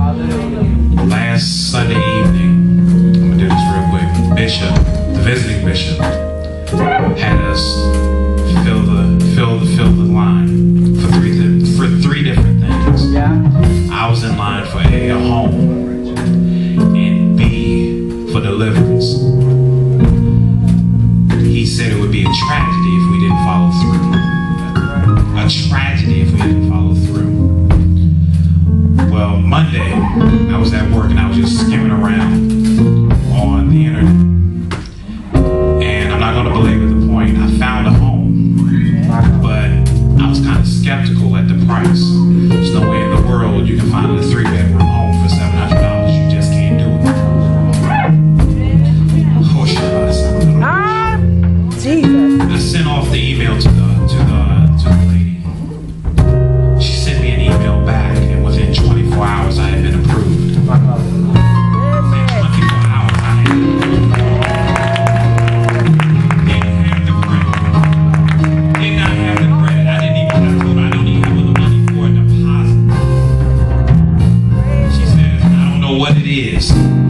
Last Sunday evening, I'm gonna do this real quick. Bishop, the visiting bishop, had us fill the line for three different things. Yeah. I was in line for A, a home, and B, for deliverance. He said it would be a tragedy if we didn't follow through. A tragedy if we didn't follow through. Well, Monday, I was at work and I was just skimming around on the internet. And I'm not going to belabor the point. I found a home, but I was kind of skeptical at the price. There's no way in the world you can find a 3-bedroom home for $700. You just can't do it. Oh, Jesus. I sent off the email to the lady. She sent me an email back, and within 24 hours I had been approved. Within 24 hours I had been approved. Didn't have the credit. Did not have the credit. I don't even have the money for a deposit. She says, I don't know what it is.